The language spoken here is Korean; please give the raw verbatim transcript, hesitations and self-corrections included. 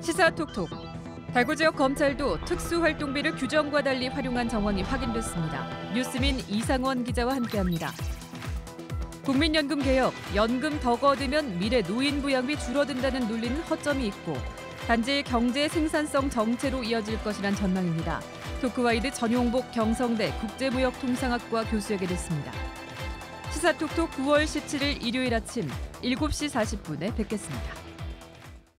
시사톡톡. 대구 지역 검찰도 특수활동비를 규정과 달리 활용한 정황이 확인됐습니다. 뉴스민 이상원 기자와 함께합니다. 국민연금 개혁, 연금 더 거두면 미래 노인 부양비 줄어든다는 논리는 허점이 있고 단지 경제 생산성 정체로 이어질 것이란 전망입니다. 토크와이드 전용복 경성대 국제무역통상학과 교수에게 듣습니다. 시사톡톡 구월 십칠일 일요일 아침 일곱 시 사십 분에 뵙겠습니다.